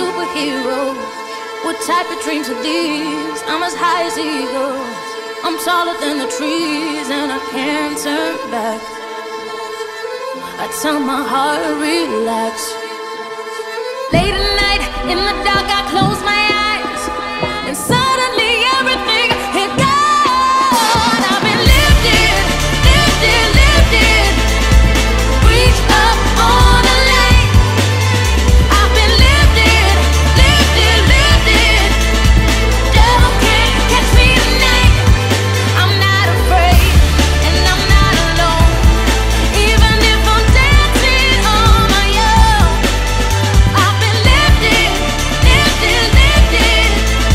superhero. What type of dreams are these? I'm as high as eagle. I'm taller than the trees and I can't turn back. I tell my heart, relax. Late at night, in the dark, I close my eyes, and suddenly everything had gone. I've been lifted, lifted, lifted. Reach up on a lane. I've been lifted, lifted, lifted. Devil can't catch me tonight. I'm not afraid, and I'm not alone. Even if I'm dancing on my own, I've been lifted, lifted, lifted.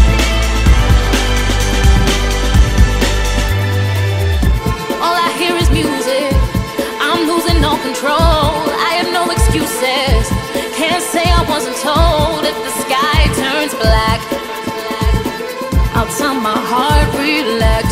All I hear is music. I'm losing all control. I have no excuses. Can't say I wasn't told. If the sky turns black, I'll tell my heart, relax.